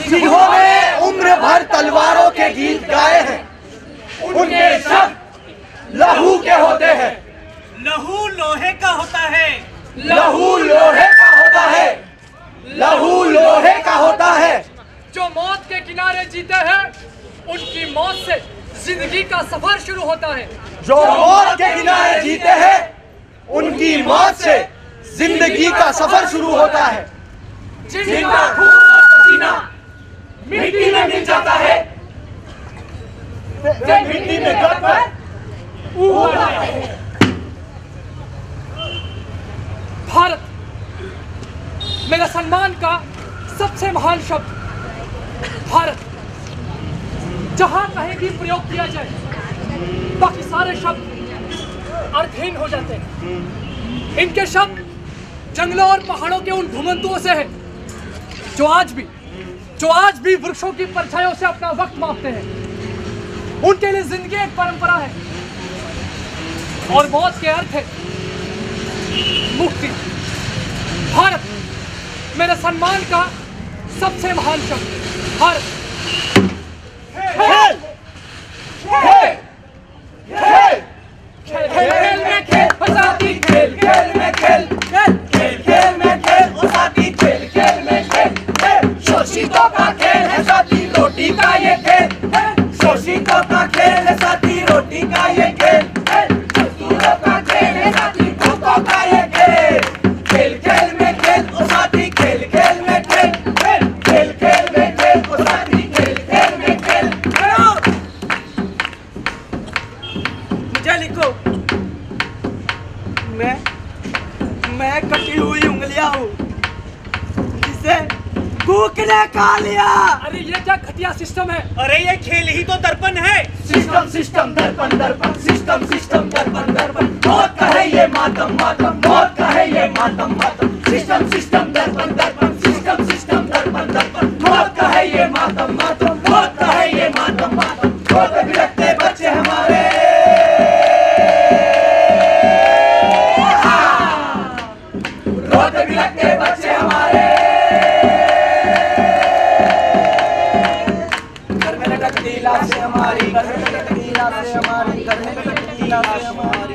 जिन्होंने उम्र भर तलवारों के गीत गाए हैं, उनके शब्द लहू के होते हैं। लहू लोहे का होता है, लहू लोहे का होता है, लहू लोहे का होता है। जो मौत के किनारे जीते हैं, उनकी मौत से जिंदगी का सफर शुरू होता है। जो मौत के किनारे जीते हैं, उनकी मौत से जिंदगी का सफर शुरू होता है। जिनका खून और पसीना मिट्टी में मिल जाता है, वे मिट्टी में दबकर ऊब जाते हैं। भारत मेरा सम्मान का सबसे महान शब्द। भारत जहां कहीं भी प्रयोग किया जाए, बाकी सारे शब्द अर्थहीन हो जाते हैं। इनके शब्द जंगलों और पहाड़ों के उन घुमंतुओं से हैं जो आज भी वृक्षों की परछाइयों से अपना वक्त मापते हैं। उनके लिए जिंदगी एक परंपरा है और मौत के अर्थ है मुक्ति। भारत मेरे सम्मान का सबसे महान शब्द। भारत खेल खेल खेल खेल में खेल फसाती, खेल खेल में खेल खेल खेल में खेल फसाती, खेल खेल में खेल शोषितों का खेल है साथी, रोटी का ये खेल। शोषितों का खेल है साथी, रोटी का ये खेल। मजदूरों का खेल है साथी, भूखों का ये खेल। खेल खेल में खेल फसाती, खेल खेल में खेल खेल खेल में खेल फसाती, खेल खेल में खेल। मुझे लिखो। मैं कटी हुई उंगलियां हूँ जिसे भूख ने खा लिया। अरे ये क्या घटिया सिस्टम है? अरे ये खेल ही तो दर्पण है। सिस्टम सिस्टम दर्पण दर्पण, सिस्टम सिस्टम दर्पण दर्पण। मौत का है ये मातम मातम, मौत का है ये मातम मातम। सिस्टम सिस्टम दर्पण दर्पण, सिस्टम सिस्टम दर्पण दर्पण। मौत का है ये मातम मातम, मौत का है ये मातम मातम। रोते बिलखते बच्चे हमारे, रोते बिलखते बच्चे हमारे। घर में लटकती लाशें हमारी, घर में लटकती लाशें हमारी, घर में लटकती लाशें हमारी।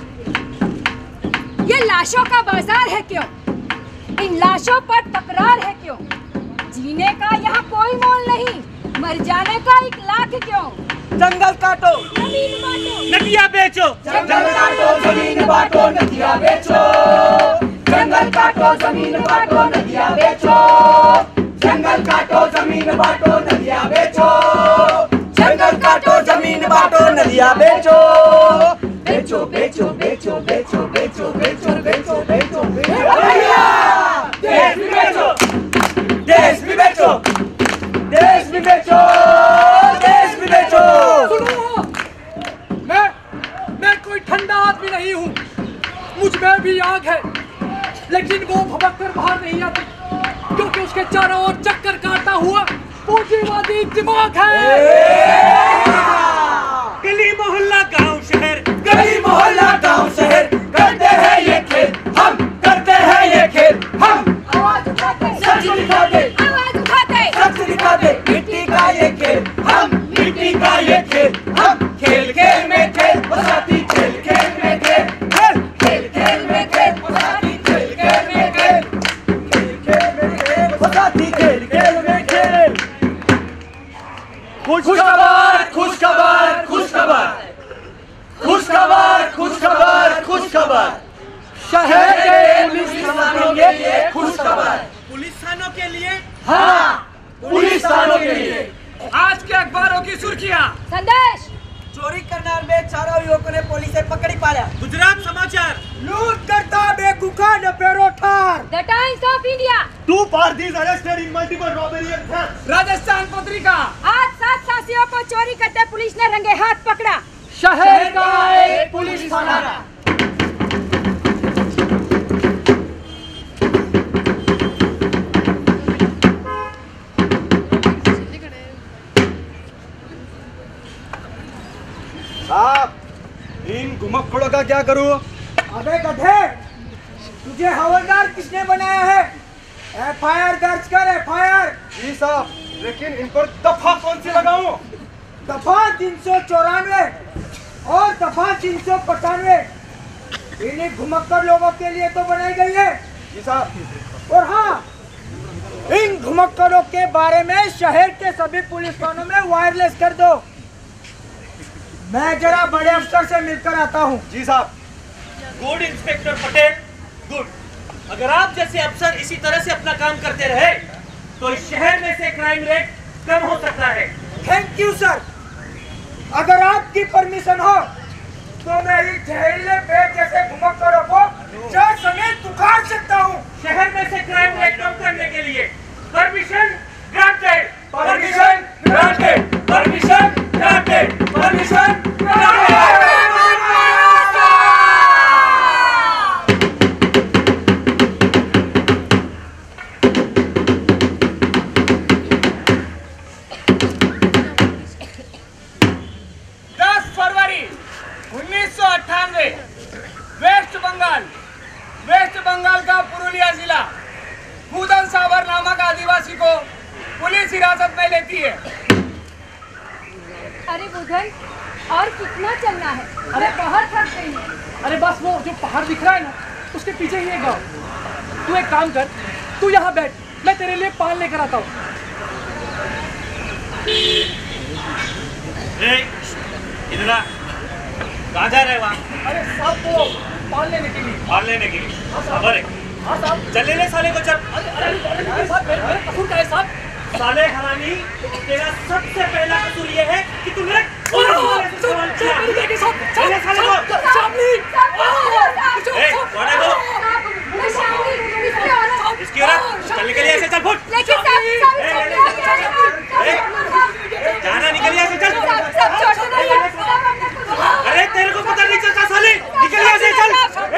ये लाशों का बाजार है क्यों? इन लाशों पर तकरार है क्यों? जीने का यहाँ कोई मोल नहीं, मर जाने का 1 लाख क्यों? जंगल काटो, जमीन बांटो, नदियाँ बेचो। जंगल काटो जमीन बांटो, नदियाँ बेचो। जंगल काटो जमीन बांटो, नदियाँ बेचो। जंगल काटो जमीन बांटो, नदियाँ बेचो। जंगल काटो जमीन बांटो, नदियाँ बेचो। बेचो बेचो बेचो बेचो बेचो बेचो बेचो बेचो देश भी बेचो, देश भी बेचो, देश भी बेचो, देश भी बेचो। सुनो, मैं कोई ठंडा आदमी नहीं हूँ। मुझ में भी आग है, लेकिन वो भभक कर बाहर नहीं आती, क्योंकि उसके चारों ओर चक्कर काटता हुआ पूंजीवादी दिमाग है। गली मोहल्ला गांव शहर, गली मोहल्ला गांव शहर करते हैं ये खेल, हम करते हैं ये खेल। हम आवाज उठाते, सच दिखाते, आवाज उठाते, सच दिखाते। मिट्टी का ये खेल, हम मिट्टी का ये खेल। हम खेल खेल में खेल फसाती, खेल खेल में खेल खेल खेल में खेल फसाती, खेल खेल में खेल खेल खेल में खेल फसाती, खेल खेल में खेल। खुशखबर खुशखबर खुशखबर, खुशखबर खुशखबर खुशखबर। शहर के पुलिस थानों के लिए खुशखबर। पुलिस थानों के लिए। हाँ, पुलिस थानों के लिए। आज के अखबारों की सुर्खियाँ। संदेश। चोरी करनार में 4 युवकों ने पुलिस से पकड़ी पाया। गुजरात समाचार। लूट करता बेकुखा न पेरो ठार। The Times of India. 2 parties arrested in multiple robbery and theft. Rajasthan Patrika. आज 7 साथियों को चोरी करते पुलिस ने रंगे हाथ पकड़ा। शहर का एक पुलिस थाना। साहब, इन घुमक्कड़ों का क्या करूं? अबे गधे, तुझे हवलदार किसने बनाया है? FIR दर्ज कर, FIR। जी साहब। लेकिन इन पर दफा कौन सी लगाऊं? दफा 394 और दफा 395 इन्हीं घुमक्कर लोगों के लिए तो बनाई गई है। जी साहब। और हाँ, इन घुमक्करों के बारे में शहर के सभी पुलिस थानों में वायरलेस कर दो। मैं जरा बड़े अफसर से मिलकर आता हूँ। जी साहब। Good inspector Patel, good. अगर आप जैसे अफसर इसी तरह से अपना काम करते रहे तो इस शहर में से क्राइम रेट कम हो सकता है। Thank you sir. अगर आपकी परमिशन हो तो मैं इस जहरीले पेड़ जैसे घुमक्करों को चार समेत उखाड़ सकता हूँ। शहर में से क्राइम रेट कम करने के लिए permission granted, permission granted, permission granted, permission granted. 10 फरवरी 1998 वेस्ट बंगाल का पुरुलिया जिला भूदन सावर नामक आदिवासी को पुलिस हिरासत में लेती है। अरे बुधन, और कितना चलना है? अरे बहुत थक गई है। अरे बस वो जो पहाड़ दिख रहा है ना, उसके पीछे ही है गाँव। तू एक काम कर, तू यहाँ बैठ, मैं तेरे लिए पान लेकर आता हूँ। इधर आ। कहाँ जा रहे वहाँ? अरे साहब, वो पान लेने के लिए। पान लेने के लिए? खबर है? हाँ साहब। चल ले साले को, चल। अरे साहब, मेरा कसूर क्या है साहब? साले हरामी, तेरा सबसे पहला कसूर ये है कि तूने इसकी औरत चल निकलिए ऐसे, चल फुट। जाना निकलिए ऐसे, चल। अरे तेरे को पता नहीं चलता साले, निकलिए ऐसे, चल।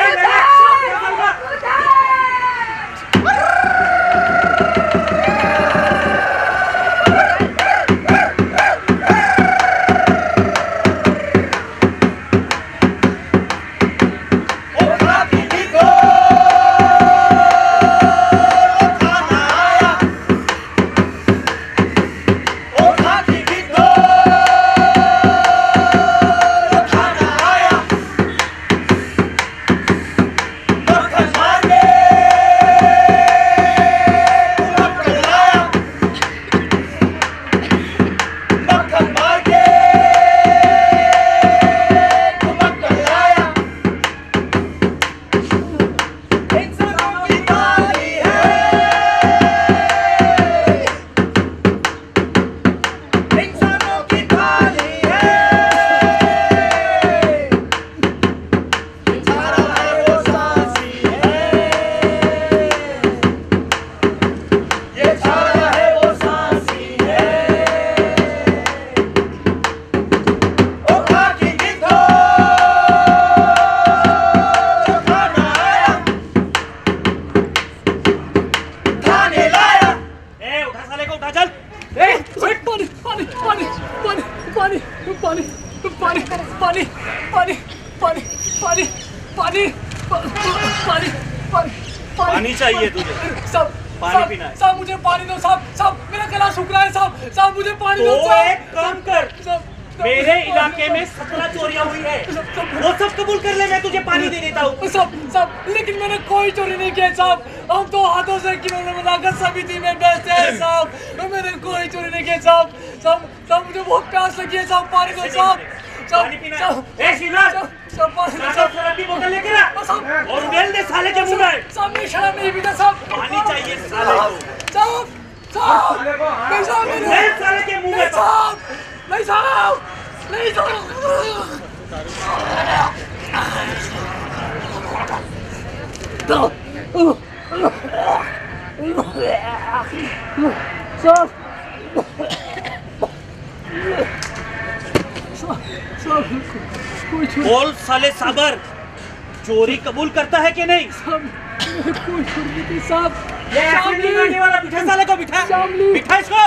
पानी चाहिए तुझे? साहब, पानी पीना है? साहब मुझे पानी दो साहब। साहब मेरा गला सूख रहा है साहब। साहब मुझे पानी दो तो साहब। एक काम कर, मेरे इलाके में 17 चोरियां हुई है, वो सब कबूल कर ले, मैं तुझे पानी दे देता हूँ। साहब, लेकिन मैंने कोई चोरी नहीं किया साहब। हम तो हाथों से किलोने बनाकर समिति में बेचते हैं साहब। मैंने कोई चोरी नहीं किया साहब। साहब मुझे बहुत प्यास लगी है साहब, पानी दो साहब। पानी पीना है? ए श्रीनाथ, शराब की बोतल लेकर आ और उड़ेल दे साले के मुंह में। साहब मैं शराब नहीं पीता साहब। पानी चाहिए साले को। साहब नहीं साहब, उड़ेल साले के मुंह में। साहब नहीं साहब, नहीं साहब। बोल साले साबर, चोरी कबूल करता है कि नहीं? कोई चोरी नहीं साहब। ये ऐसे नहीं करने वाला, बिठा साले को, बिठा बिठा इसको।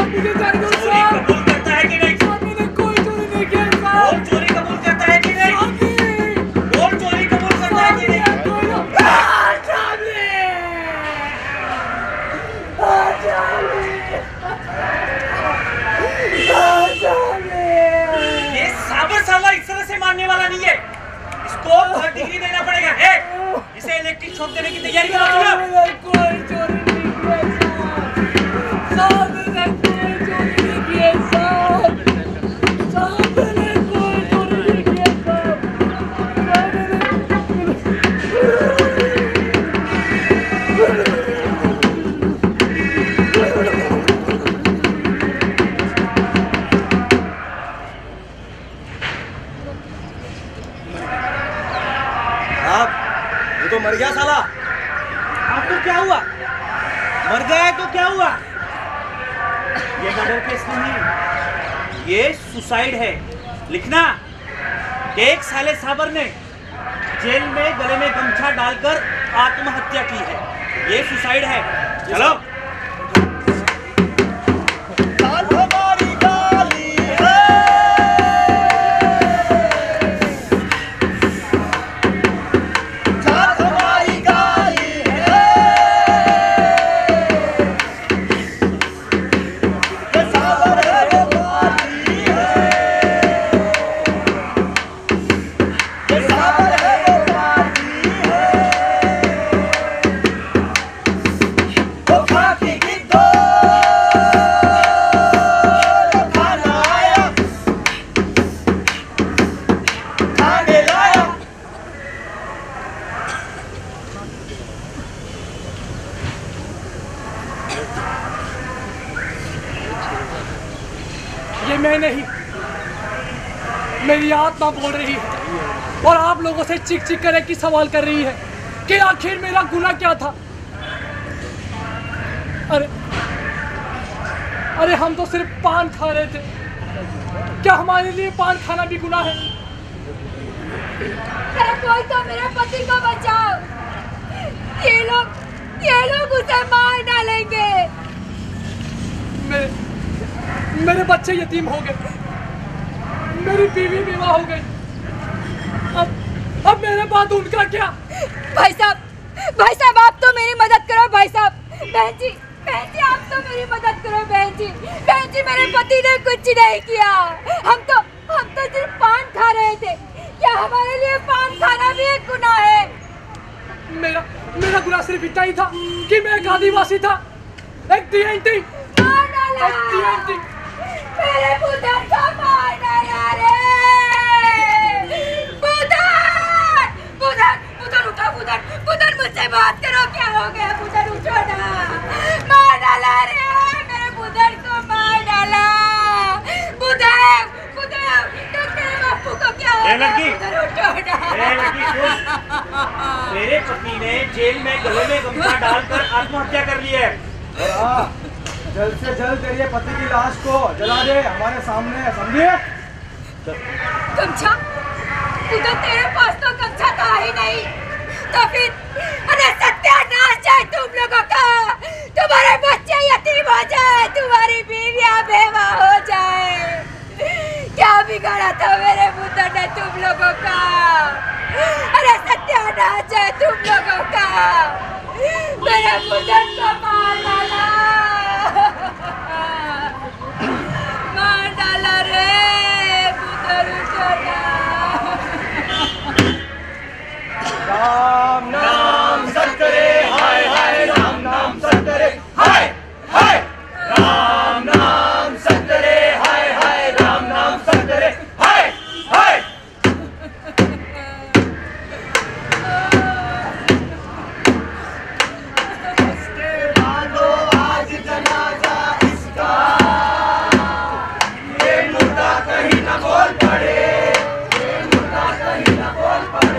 चोरी कबूल करता है कि नहीं? चोरी कबूल करता है कि नहीं? चोरी कबूल करता है कि नहीं? इलेक्ट्रिक शॉक देने की तैयारी करो। चलो कोई चोरी नहीं किया साहब, मैंने कोई चोरी नहीं किया साहब, साहब मैंने कोई चोरी नहीं किया साहब, ये तो मर गया साला। अब तो क्या हुआ? मर गया है तो क्या हुआ? ये मर्डर केस नहीं, ये सुसाइड है। लिखना, एक साले साबर ने जेल में गले में गमछा डालकर आत्महत्या की है। ये सुसाइड है। चलो ये मैं नहीं, मेरी आत्मा बोल रही है और आप लोगों से चिक चिक कर एक ही सवाल कर रही है कि आखिर मेरा गुनाह क्या था। अरे हम तो सिर्फ पान खा रहे थे, क्या हमारे लिए पान खाना भी गुनाह है? अरे कोई तो मेरे पति को बचाओ, ये लोग उसे मार डालेंगे। मेरे बच्चे यतीम हो गए, मेरी बीवी विवाह हो गई, अब मेरे बाद उनका क्या? भाई साहब आप तो मेरी मदद करो भाई साहब। बहन जी आप तो मेरी मदद करो बहन जी मेरे पति ने कुछ नहीं किया, हम तो सिर्फ पान खा रहे थे। क्या हमारे लिए पान खाना भी एक गुनाह है? मेरा गुनाह सिर्फ इतना ही था कि मैं एक आदिवासी था, एक TNT। मेरे पुत्र को मार डाला रे। पुत्र मुझसे बात करो, क्या हो गया? पुत्र उठो ना, मार डाला रे, मेरे पुत्र को मार डाला। पुत्र तेरे बापू को क्या हो गया? पुत्र उठो ना। मेरे पति ने जेल में गले में गमछा डालकर आत्महत्या कर ली है। जल्द से जल्द तेरे पति की लाश को जला दे हमारे सामने, समझिए? गमछा? उधर तेरे पास तो गमछा था ही नहीं, तो फिर अरे सत्यानाश है तुम लोगों का। तुम्हारे बच्चे यतीम हो जाए, तुम्हारी बीवियां बेवा हो जाए। क्या बिगाड़ा था मेरे पुत्र ने तुम लोगों का? अरे सत्यानाश है तुम लोगों का। मेरे पुत्र को मार डाला, मार डाला रे। पुत्र उठो ना। राम नाम सत्करे हाय हाय, राम नाम सत्करे हाय हाय, राम नाम सत्करे हाय हाय, राम नाम सत्करे हाय हाय। इसके बालो आज जनाजा इसका, ये मुर्दा कहीं न बोल पड़े, ये मुर्दा कहीं न बोल पड़े।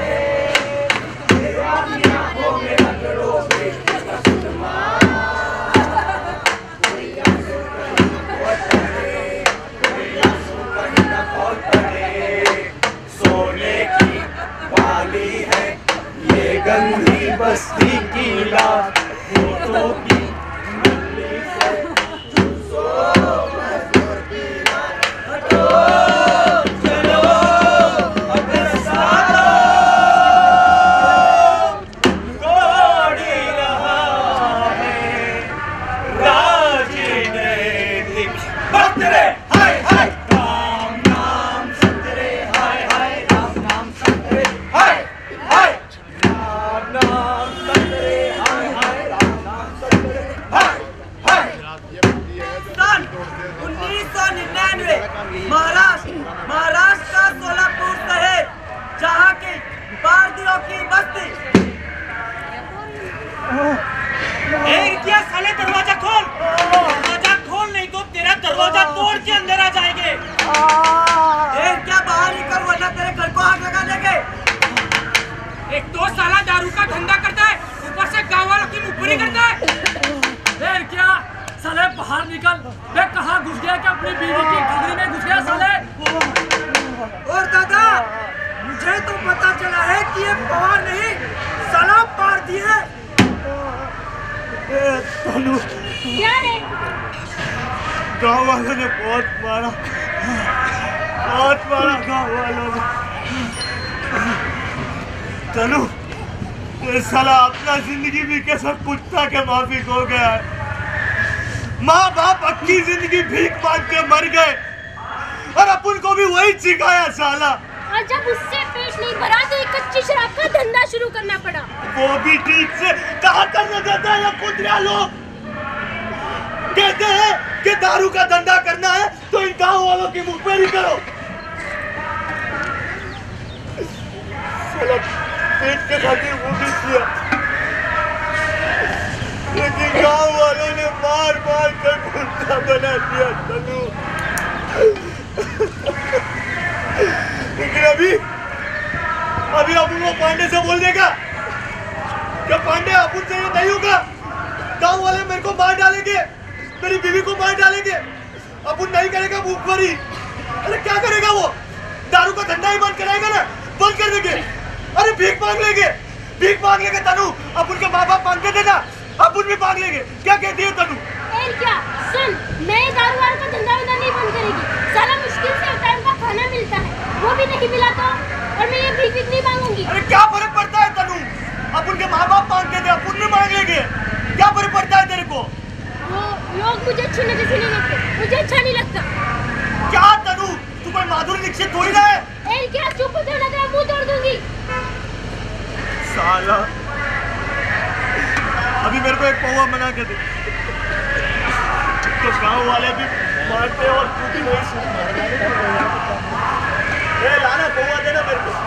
गंदी बस्ती की लाश, फोटो की नली से चूसो मजदूर की लाश। हटो चलो अगर सालो दौड़ी रहा है राजनीतिक बंदरे। हाय हाय, राम नाम सत्करे हाय हाय, राम नाम सत्करे हाय हाय, राम नाम के अंदर आ जाएंगे। क्या बाहर निकल वरना तेरे घर को आग लगा देंगे। एक तो साला दारू का धंधा करता है, ऊपर से गाँव वालों की मुखबिरी करता है। फिर क्या साले बाहर निकल, मैं कहाँ घुस गया कि अपनी बीवी की घुगरी में घुस गया साले। और दादा मुझे तो पता चला है कि ये पवार नहीं साला पार दिए। क्या रे? गाँव वालों ने बहुत मारा गाँव वालों ने। तनु ये साला अपना जिंदगी भी कैसा कुत्ता के माफिक हो गया है। माँ बाप अपनी जिंदगी भीख मांग के मर गए और अपन को भी वही सिखाया साला। और जब उससे पेट नहीं भरा तो एक कच्ची शराब का धंधा शुरू करना पड़ा। वो भी ठीक से कहा करने देता है। कुतिया लोग कहते हैं कि दारू का धंधा करना है तो इन गाँव वालों की मुखबिरी करो। पेट के खातिर वो भी किया, लेकिन गांव वालों ने मार मार कर कुत्ता बना दिया तनु। लेकिन अभी अपन वो पांडे से बोल देगा कि पांडे अपन से ये नहीं होगा। गांव वाले मेरे को मार डालेंगे, मेरी बीवी को मार डालेंगे, अपन नहीं करेगा मुखबिरी। अरे क्या करेगा वो? दारू का धंधा ही बंद कराएगा ना? बंद कर देंगे। अरे भीख मांग लेंगे तनु। अपन के माँ बाप मांगते थे ना, अपन भी मांग लेंगे। क्या कहती है तनु? क्या सुन, मैं दारू वारू का धंधा नहीं बंद करेगी। साला मुश्किल से टाइम का खाना मिलता है, वो भी नहीं मिला तो और मैं ये भीख नहीं मांगूंगी। अरे क्या फर्क पड़ता है तनु? अपन के माँ बाप मांगते थे, अपन भी मांग लेंगे। क्या फर्क पड़ता है तेरे को? वो लोग मुझे अच्छी नजर से नहीं लगते, मुझे अच्छा नहीं लगता। क्या तनु, तू कोई माधुरी दीक्षित थोड़ी ना है। क्या चुप हो जाओ, ना मुंह तोड़ दूंगी। साला अभी मेरे को एक पौवा बना के दे तो गांव वाले भी मारते और तू भी वही सुन। लाना पौवा देना मेरे को।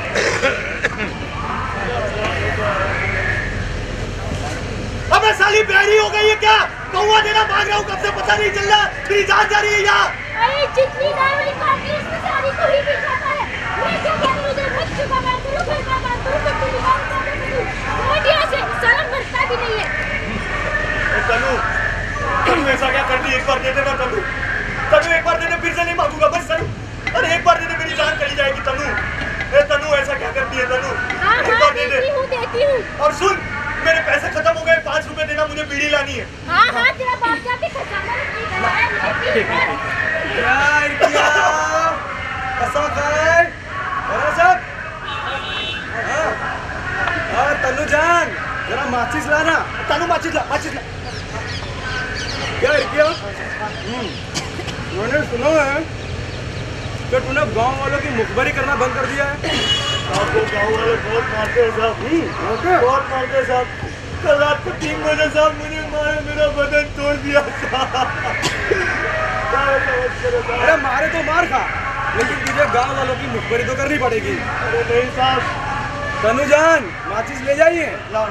अबे साली बहरी हो गई है क्या? पौवा देना मांग रहा हूँ कब से, पता नहीं चल रहा। मेरी जान जा रही है यहाँ। अरे जितनी दारू निकालती है उसमें सारी को ही पी जाता है। मैं क्या कह रही हूँ, बच्चों का बात करूँ, घर का बात करूँ, बच्चों की बात करूँ, मोटिया से साला मरता भी नहीं है। तनु ऐसा क्या करती? एक बार दे देना तनु, एक बार दे दे, फिर से नहीं मांगूंगा बस तनु। अरे एक बार दे दे, मेरी जान चली जाएगी तनु। तनु ऐसा क्या करती है तनु? एक बार दे दे। देती हूँ। और सुन, मेरे पैसे खत्म हो गए, 5 रुपए देना, मुझे बीड़ी लानी है। हाँ तेरा बाप जाके खजाना नहीं दवाया तनु जान जरा माचिस लाना। तनु माचिस ला। क्या मैंने सुना है कि तूने गांव वालों की मुखबिरी करना बंद कर दिया है। आपको गांव वाले बहुत मारते हैं साहब, बहुत मारते हैं साहब। कल रात को 3 बजे साहब मुझे मारे, मेरा बदन तोड़ दिया साहब। अरे मारे तो मार खा, लेकिन तुझे गांव वालों की मुखबिरी तो करनी पड़ेगी। अरे नहीं साहब। तनुजान माचिस ले जाइए। ला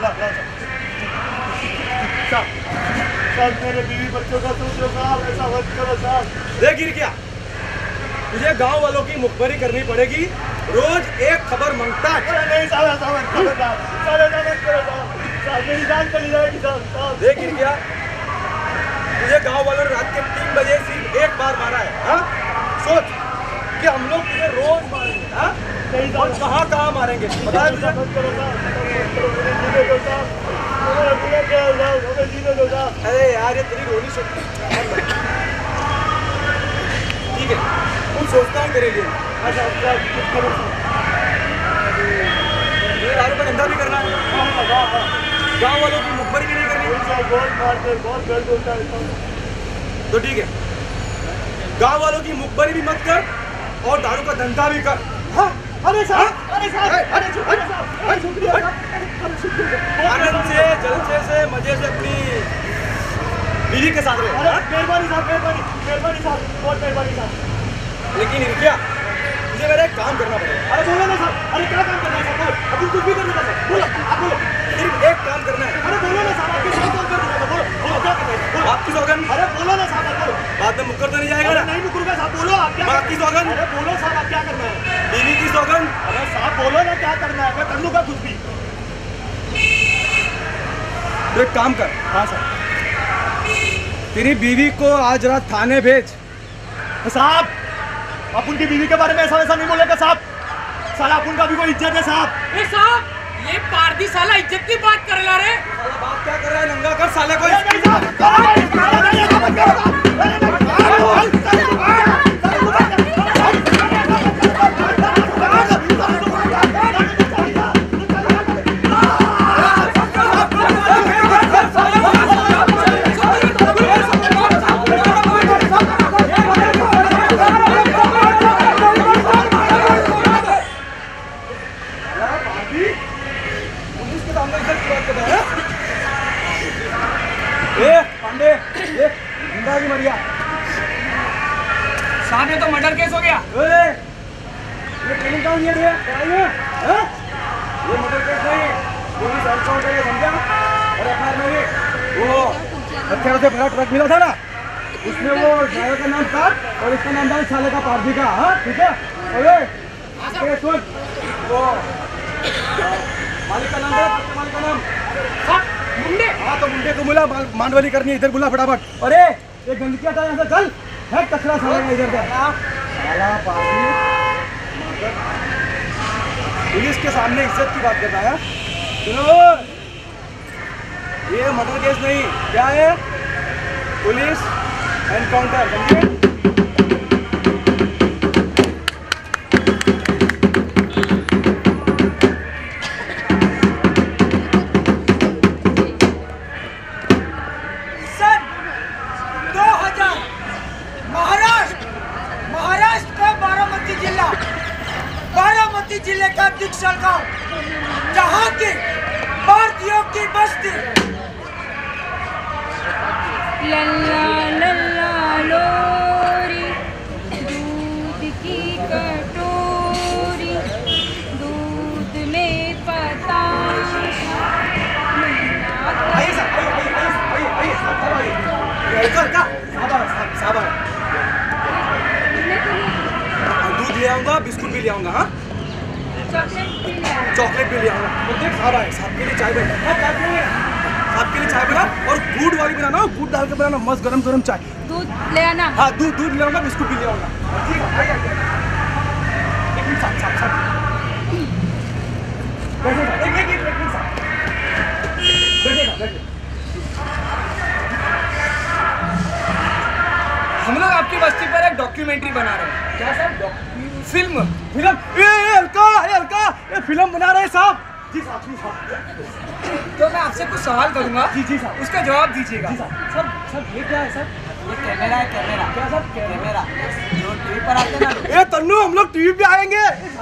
साहब मेरे बीवी बच्चों का सोचो साहब, ऐसा मत करो साहब। देख गिर क्या, तुझे गांव वालों की मुखबिरी करनी पड़ेगी। रोज एक खबर मांगता है। नहीं साहब, ऐसा मत करो साहब, मेरी जान चली जाएगी साहब। देख गिर क्या, तुझे गांव वालों ने रात के 3 बजे सिर्फ एक बार मारा है। हाँ सोच कि हम लोग तुझे रोज मारेंगे। हाँ और कहाँ मारेंगे बता तुझे। अरे यार ये तेरी रोनी सकती। ठीक है कुछ सोचता हूँ तेरे लिए। दारू का धंधा भी करना है, गाँव वालों की मुखबिरी भी नहीं करनी। बहुत मारते, बहुत दर्द होता है। तो ठीक है, गाँव वालों की मुखबिरी भी मत कर और दारू का धंधा भी कर। हाँ? अरे साहब, अरे साहब, अरे शुक्रिया, आनंद से जलसे से मजे से अपनी बीवी के साथ रहे। मेहरबानी साहब, मेहरबानी साहब, बहुत मेहरबानी साहब। लेकिन क्या मुझे मेरा एक काम करना पड़ेगा। अरे बोलो ना साहब। अरे क्या काम करना है साहब? अभी कुछ भी कर देना साहब, बोलो आप बोलो। सिर्फ एक काम करना है। अरे बोलो ना साहब, आपके साथ काम कर देना। बोलो क्या करना है? आपकी सौगंध। अरे बोलो ना साहब, बोलो। बात बात में मुकर तो नहीं जाएगा ना? नहीं मुकरूंगा साहब, बोलो आप क्या? बाकी सौगंध? अरे बोलो साहब, आप क्या करना है? बीवी की सौगंध? अरे साहब बोलो ना, क्या करना है? मैं कर लूंगा कुछ भी। तो एक काम कर। हाँ सर। तेरी बीवी को आज रात थाने भेज। साहब आप उनकी बीवी के बारे में ऐसा वैसा नहीं बोलेगा साहब। साला आप उनका भी कोई इज्जत है साहब। ए साहब, ये पारदी साला इज्जत की बात कर ला रे। बात क्या कर रहा है? नंगा कर साले को। पांडे, ये जिंदा की मरिया। साहब ये तो मर्डर केस हो गया। ये ट्रेनिंग कहाँ दिया है? ये मर्डर केस नहीं, पुलिस एनकाउंटर है, समझा? और एफआईआर में भी वो हथियारों से भरा ट्रक मिला था ना, उसमें वो ड्राइवर का नाम था और इसका नाम था साले का पारदी का। हाँ ठीक है। अरे सुन, वो मालिक का नाम है, मालिक का नाम मुंडे। हाँ तो मुंडे को बुला, मांडवाली करनी है, इधर बुला फटाफट। अरे ये गंदगी आता है यहाँ से, चल है कचरा साला इधर का। साला पार्टी पुलिस के सामने इज्जत की बात करता है। सुनो, ये मर्डर केस नहीं, क्या है? पुलिस एनकाउंटर, समझे? जिले का दिक्सर गांव, जहां की भारतीयों की बस्ती। लल्ला लल्ला लोरी, दूध की कटोरी, दूध में पता। दूध ले आऊंगा, बिस्कुट भी ले आऊंगा। हाँ चॉकलेट भी ले आऊंगा। तो देख साहब आए, साहब के लिए चाय बना, साहब के लिए चाय बना और दूध वाली बनाना, दूध डाल के बनाना, मस्त गरम गरम चाय। दूध ले आना। हाँ दूध ले आऊंगा, बिस्कुट भी ले आऊंगा। ठीक है, एक मिनट साहब, हम लोग आपकी बस्ती पर एक डॉक्यूमेंट्री बना रहे हैं। क्या सर? फिल्म हल्का ये फिल्म बना रहे हैं साहब। जी साहब, जी साहब। तो मैं आपसे कुछ सवाल करूंगा, जी जी साहब, उसका जवाब दीजिएगा। जी साहब। सर सर ये क्या है सर? ये कैमरा है, कैमरा। क्या सर? कैमरा जो टीवी पर आते हैं ना। ए तन्नू, हम लोग टीवी पे आएंगे।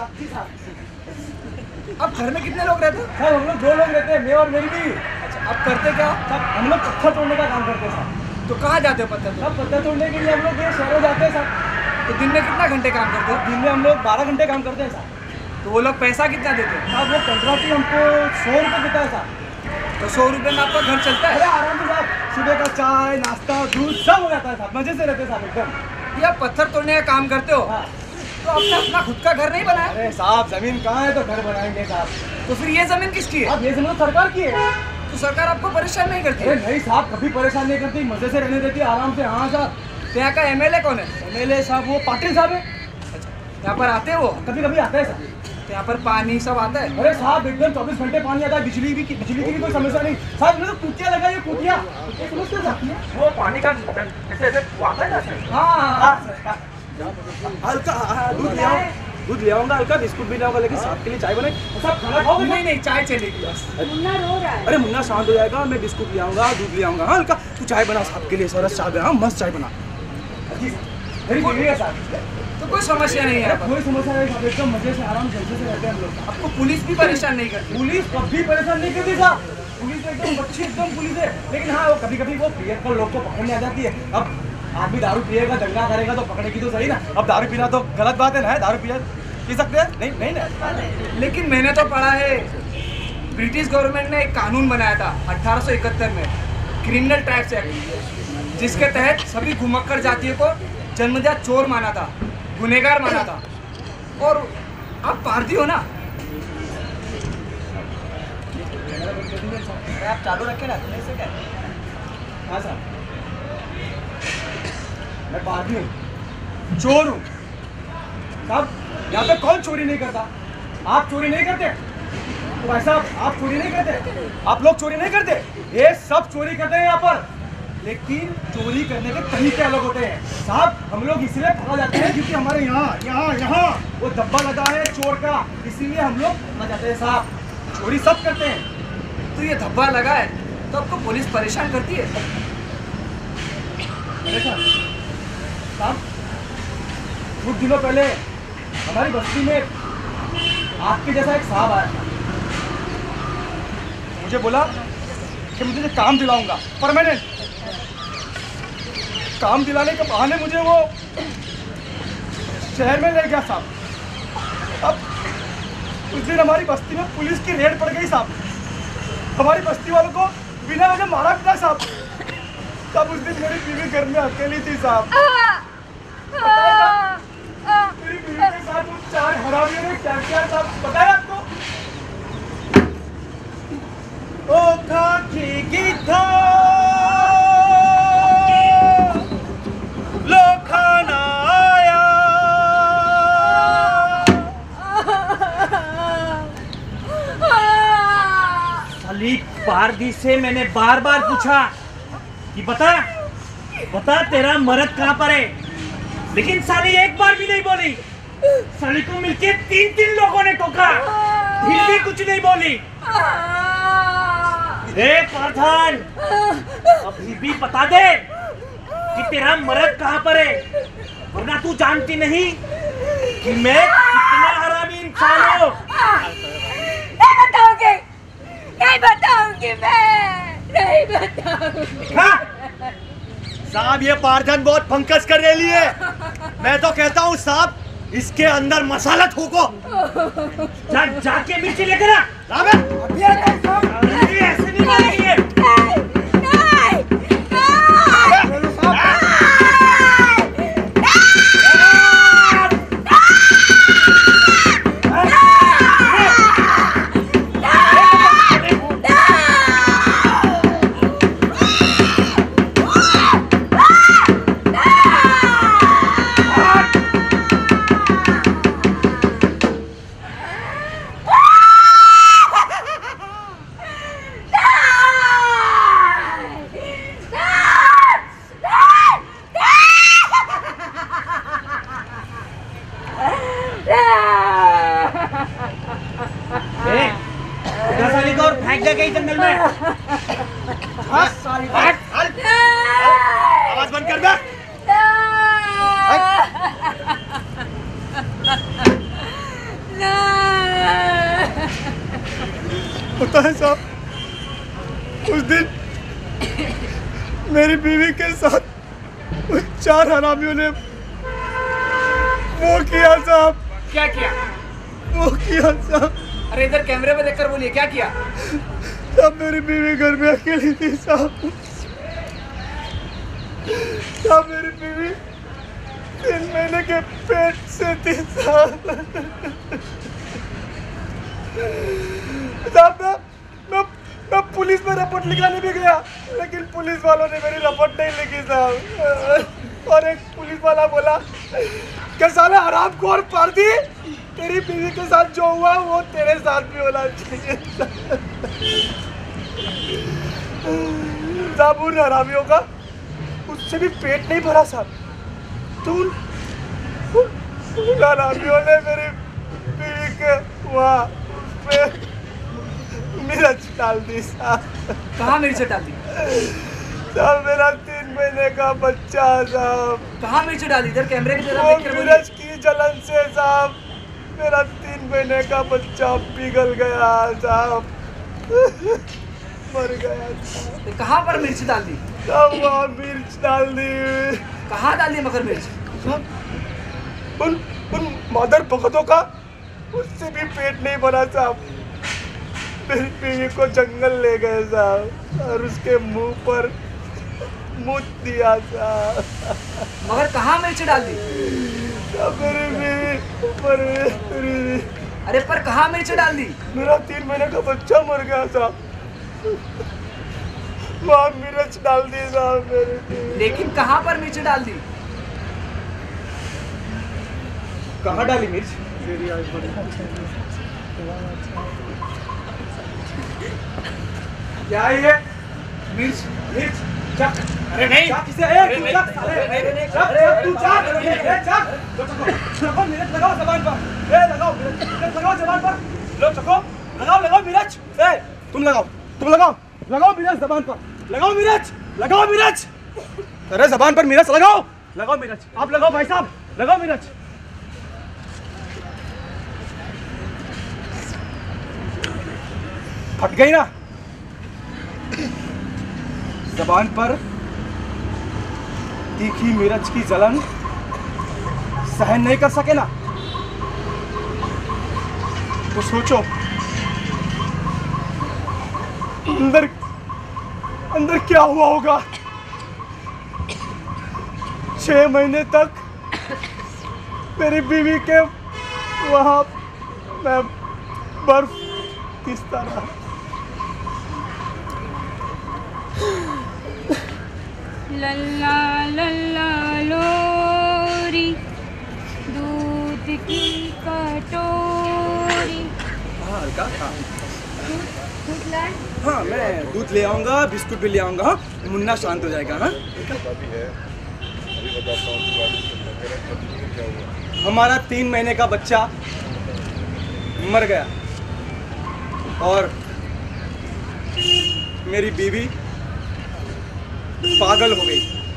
अब घर में कितने लोग रहते हैं? सर हम लोग 2 लोग रहते हैं, मैं और मेरी भी। अच्छा, अब करते क्या? सर हम लोग पत्थर तोड़ने का काम करते हैं सर। तो कहाँ जाते हो पत्थर तो? सर पत्थर तोड़ने के लिए हम लोग ये शहरों जाते हैं सर। तो दिन में कितना घंटे काम करते हो? दिन में हम लोग 12 घंटे काम करते हैं सर। तो वो लोग पैसा कितना देते हैं? साहब वो कंट्राक्टी हमको 100 रुपये देता है साहब। तो 100 रुपये में आपका घर चलता अरे है? आराम से साहब, सुबह का चाय नाश्ता दूध सब हो जाता है साहब, मजे से रहते हैं साहब एकदम। या पत्थर तोड़ने का काम करते हो हाँ। तो आपने अपना खुद का घर नहीं बनाया? अरे साहब जमीन कहाँ है तो घर बनाएंगे साहब। तो फिर ये जमीन किसकी है? अब ये जमीन सरकार की है। तो सरकार आपको परेशान नहीं करती? अरे नहीं साहब, कभी परेशान नहीं करती, मजे से रहने देती है आराम से। हाँ साहब। तो यहाँ का एमएलए कौन है? एमएलए साहब वो पाटिल साहब है। यहाँ पर आते हैं वो? कभी कभी आता है साहब। तो यहाँ पर पानी सब आता है? अरे साहब एकदम 24 घंटे पानी आता है, बिजली की भी कोई समस्या नहीं साहब। मैंने तो कुटिया लगाई है, कुटिया समझते हो? वो पानी का ऐसे ऐसे वो आता है ना। हाँ हल्का दूध ले आऊँ, दूध ले आऊंगा, हल्का बिस्कुट भी ले आऊंगा, लेकिन साहब के लिए चाय बनाई। साहब खाना खाओगे? नहीं नहीं, चाय चलेगी बस। मुन्ना रो रहा है। अरे मुन्ना शांत हो जाएगा, मैं बिस्कुट ले आऊंगा, दूध ले आऊंगा। हाँ हल्का तू चाय बना साहब के लिए, सरस चाय बना, मस्त चाय बना। मेरी बीवी है साहब। तो कोई समस्या नहीं है यहाँ पर? कोई समस्या नहीं साहब, एकदम मजे से आराम जल्दी से रहते हैं हम लोग। आपको पुलिस भी परेशान नहीं करती? पुलिस कभी परेशान नहीं करती साहब, पुलिस एकदम अच्छी एकदम पुलिस है। लेकिन हाँ वो कभी कभी वो पिए पर लोग को पकड़ने आ जाती है। अब आदमी दारू पिएगा, दंगा करेगा तो पकड़ेगी तो सही ना। अब दारू पीना तो गलत बात है ना, दारू पी सकते हैं? नहीं नहीं ना। लेकिन मैंने तो पढ़ा है ब्रिटिश गवर्नमेंट ने एक कानून बनाया था 1871 में क्रिमिनल टैक्स एक्ट, जिसके तहत सभी घुमक्कड़ जातियों को जन्मजात चोर माना था, गुनहगार माना था। और आप पारदी हो ना? आप चालू रखे ना, तुम्हें से क्या? हाँ साहब, मैं पारदी हूँ, चोर हूँ साहब। यहाँ पे कौन चोरी नहीं करता? आप चोरी नहीं करते? तो भाई साहब, आप चोरी नहीं करते? आप लोग चोरी नहीं करते? ये सब चोरी करते हैं यहाँ पर, लेकिन चोरी करने के तरीके अलग होते हैं साहब। हम लोग इसलिए पकड़ जाते हैं क्योंकि हमारे यहाँ वो धब्बा लगा है चोर का, इसीलिए हम लोग पकड़ जाते हैं साहब। चोरी सब करते हैं। तो ये धब्बा लगा है तो आपको पुलिस परेशान करती है? साहब, कुछ दिनों पहले हमारी बस्ती में आपके जैसा एक साहब आया था। मुझे बोला कि मुझे काम दिलाऊंगा, परमानेंट काम दिलाने के बहाने मुझे वो शहर में ले गया साहब। अब उस दिन हमारी बस्ती में पुलिस की रेड पड़ गई साहब। हमारी बस्ती वालों को बिना वजह मारा पीटा साहब। तब उस दिन मेरी बीवी घर में अकेली थी साहब। मेरी बीवी के साथ उन 4 हरामियों ने क्या किया साहब, पता है आपको? ओ खाकी गीता लो खाना आया। साली पारदी से मैंने बार बार पूछा कि बता तेरा मर्द कहाँ पर है, लेकिन साली एक बार भी नहीं बोली। साली को मिलके 3 लोगों ने टोका, फिर भी कुछ नहीं बोली। प्रधान, अभी भी बता दे कि तेरा मर्द कहाँ पर है, वरना तू जानती नहीं कि मैं कितना हरामी इंसान हूँ। नहीं बताऊंगी मैं, नहीं बताऊंगी। हाँ? साहब, ये पारधन बहुत फंकस कर रही है। मैं तो कहता हूँ साहब, इसके अंदर मसाला ठोको। जाके मिर्ची लेकर आ। ऐसे नहीं मारनी है। आवाज बंद कर दे। पता है साहब, उस दिन मेरी बीवी के साथ उन 4 हरामियों ने वो किया साहब। क्या किया? वो किया साहब। अरे इधर कैमरे में देखकर बोलिए, क्या किया? तब मेरी बीवी घर में अकेली थी साहब। तब मेरी बीवी 3 महीने के पेट से थी साहब। मैं पुलिस में रिपोर्ट लिखवाने भी गया, लेकिन पुलिस वालों ने मेरी रिपोर्ट नहीं लिखी साहब। और एक पुलिस वाला बोला कि साला हरामखोर पारदी, तेरी बीवी के साथ जो हुआ वो तेरे साथ भी होना चाहिए साहब। उन हरामियों का उससे भी पेट नहीं भरा साहब। तो उन हरामियों ने मेरी बीवी के वहाँ पे मिर्च डाल दी साहब। कहाँ मिर्च डाल दी? साहब, मेरा 3 महीने का बच्चा साहब। कहाँ मिर्च डाली? इधर कैमरे की तरफ वो देख कर बोलिए। मिर्च की जलन से साहब मेरा 3 महीने का बच्चा पिघल गया साहब। मर गया साहब। तो कहाँ पर मिर्च डाल दी? साहब, वहाँ मिर्च डाल दी। कहाँ डाल दी मगर मिर्च? उन मदर भगतों का उससे भी पेट नहीं भरा साहब। मेरी बीवी को जंगल ले गए साहब और उसके मुंह पर मुत दिया साहब। मगर कहाँ मिर्च डाल दी? मेरी बीवी अरे पर कहाँ मिर्च डाल दी? मेरा 3 महीने का बच्चा मर गया साहब, वहाँ मिर्च डाल दी साहब मेरी बीवी। लेकिन कहाँ पर मिर्च डाल दी? कहाँ डाली मिर्च? क्या है ये? मिर्च मिर्च चक। अरे नहीं चक किसे? तू चक साले, चक तू चक, लगाओ मिर्च, लगाओ जबान पर, लगाओ मिर्च, लगाओ जबान पर, लो चको, लगाओ मिर्च, तुम लगाओ मिर्च जबान पर, लगाओ मिर्च, अरे जबान पर मिर्च लगाओ मिर्च, आप लगाओ भाई साहब, लगाओ मिर्च। फट गई ना जबान पर, तीखी मिर्च की जलन सहन नहीं कर सके ना, तो सोचो अंदर क्या हुआ होगा। 6 महीने तक मेरी बीवी के वहां मैं बर्फ किसता रहा। लल्ला लल्ला लोरी, दूध की कटोरी। हाँ मैं दूध ले आऊंगा, बिस्कुट भी ले आऊंगा। हाँ मुन्ना शांत हो जाएगा। हाँ हमारा 3 महीने का बच्चा मर गया और मेरी बीवी पागल हो गई।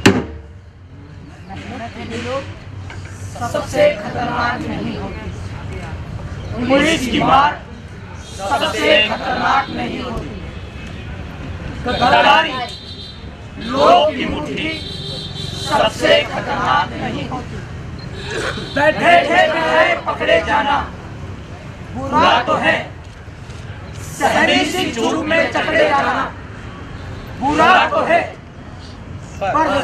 सबसे खतरनाक नहीं होती, पुलिस की मार सबसे खतरनाक नहीं होती, गद्दारी लोग की मुट्ठी सबसे खतरनाक नहीं होती, बैठे बैठे पकड़े जाना बुरा तो है, सहरी सी जुर्म में चकड़े जाना बुरा तो है, पर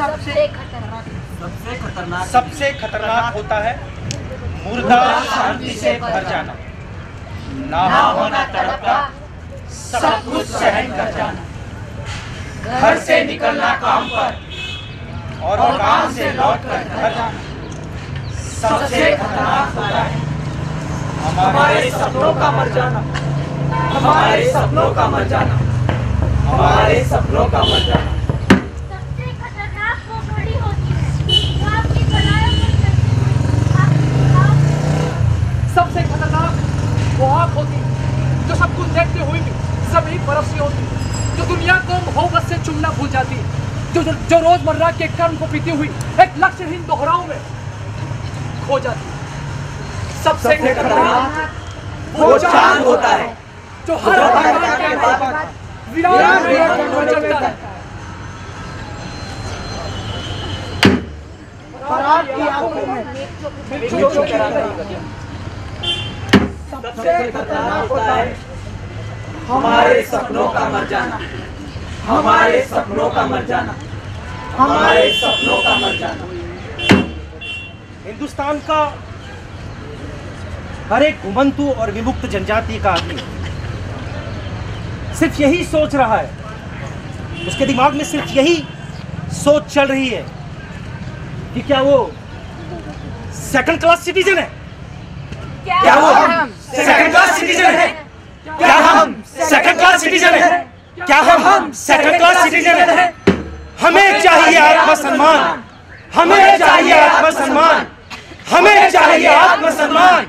सबसे खतरनाक होता है मुर्दा शांति से भर जाना, ना होना तड़पता, सब कुछ सहन कर जाना, घर से निकलना काम पर और काम से लौट कर घर जाना सबसे खतरनाक होता है। हमारे सपनों का मर जाना, हमारे सपनों का मर जाना, हमारे सपनों का मर जाना। सबसे खतरनाक वो घड़ी होती है जो आपकी बनाए हुए सबसे खतरनाक वो आँख होती जो सब कुछ देखते हुए भी सभी बर्फ सी होती, जो दुनिया को मोहब्बत से चुनना भूल जाती, जो रोजमर्रा के कर्म को पीती हुई एक लक्ष्यहीन दोहराव में खो जाती। सबसे खतरनाक वो चांद होता है जो हर भगवान के बाद विराट में चलता है। आपकी आंखों में सबसे खतरनाक होता है हमारे सपनों का मर जाना, हमारे सपनों का मर जाना, हमारे सपनों का मर जाना। हिंदुस्तान का हर एक घुमंतु और विमुक्त जनजाति का आदमी सिर्फ यही सोच रहा है, उसके दिमाग में सिर्फ यही सोच चल रही है कि क्या वो सेकंड क्लास सिटीजन है, क्या वो सेकंड क्लास सिटीजन है, क्या हम सेकंड क्लास सिटीजन है, क्या हम सेकंड क्लास सिटीजन है। हमें चाहिए आत्मसम्मान, हमें चाहिए आत्मसम्मान, हमें चाहिए आत्मसम्मान।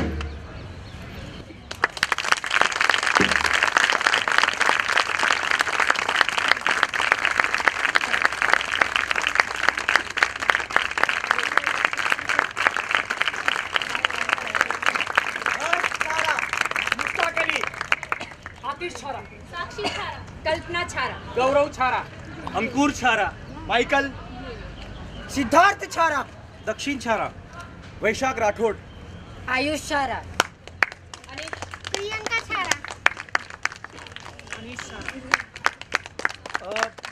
आतिश छारा, साक्षी छारा, कल्पना छारा, गौरव छारा, अंकुर छारा, माइकल, सिद्धार्थ छारा, दक्षिण छारा, वैशाख राठौड़, आयुष छारा, प्रियंका छारा, मनीषा